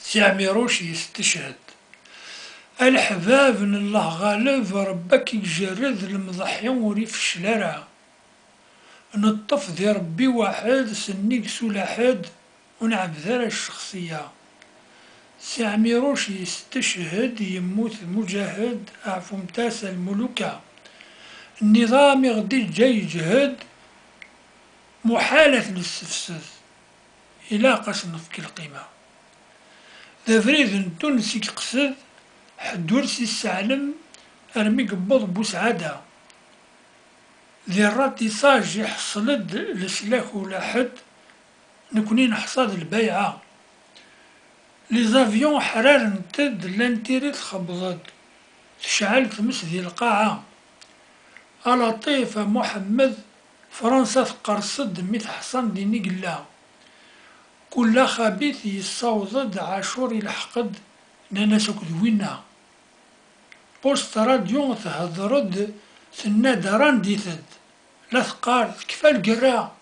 عميروش يستشهد. الحباب من الله غالب ربك يجرد المضحيون وريف لرا. نطف ذي ربي واحد سنيك سلاحد ونعبد الشخصية. عميروش يستشهد يموت مجاهد أعفو متاس الملوكة. النظام غدي جاي يجهد محالة للسفسف إلا قسم في القيمة. ذا فريد تونسي قصد حدورسي السعلم أرمي قبض بوسعادة. ذي الراتيساج يحصلد لسلاك ولا حد نكوني نحصاد البيعة. لي زافيون حرار نتد لانتيري تخبضد تشعل تمس ذي القاعة. ألطيف محمد فرنسا تقرصد ميت حصان ديني قلا. كل خبيث يصوضد عاشور الحقد نانا سكدوينا. بوست راديو تهضرد ثنادا رانديثد لا ثقال كفا القرا.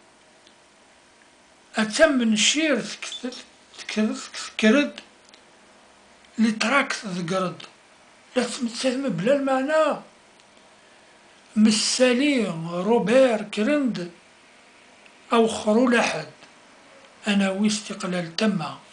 أتم الشير تكرد لي تراك تذكرد لا تمتسم بلا المعنى. مسالي روبير كرند أو خرو لحد أنا ويستقلال تما.